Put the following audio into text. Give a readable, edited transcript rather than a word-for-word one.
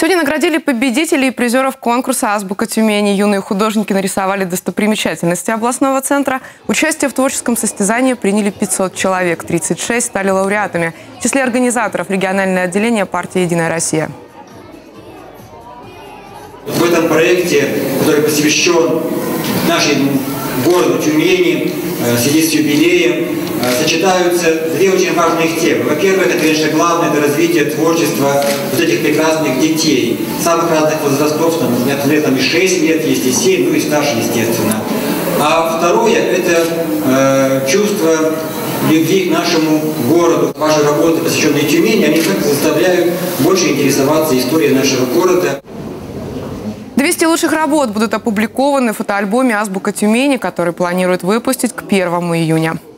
Сегодня наградили победителей и призеров конкурса «Азбука Тюмени». Юные художники нарисовали достопримечательности областного центра. Участие в творческом состязании приняли 500 человек. 36 стали лауреатами. В числе организаторов региональное отделение партии «Единая Россия». В этом проекте, который посвящен нашему городу Тюмени, в связи с юбилеем, сочетаются две очень важных темы. Во-первых, это, конечно, главное, это развитие творчества вот этих прекрасных детей, самых разных возрастов, например, там и 6 лет, есть и 7, ну и старше, естественно. А второе, это чувство любви к нашему городу. Ваши работы, посвященные Тюмени, они как-то заставляют больше интересоваться историей нашего города. 200 лучших работ будут опубликованы в фотоальбоме «Азбука Тюмени», который планируют выпустить к 1 июня.